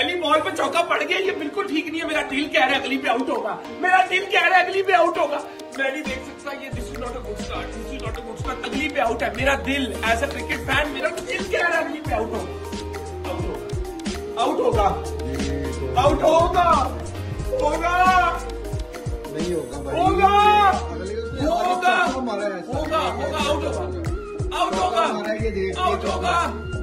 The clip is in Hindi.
पहली बॉल पे चौका पड़ गया, ये बिल्कुल ठीक नहीं है। मेरा दिल कह रहा है अगली पे आउट होगा, मेरा दिल कह रहा है अगली पे आउट होगा। मैं नहीं देख सकता ये, this is not a good start, this is not a good start. अगली पे आउट है मेरा दिल, एज अ क्रिकेट फैन मेरा दिल कह रहा है अगली पे आउट होगा, आउट होगा, आउट होगा, होगा, नहीं होगा भाई, होगा, होगा, होगा, होगा, आउट होगा, आउट होगा, आउट होगा।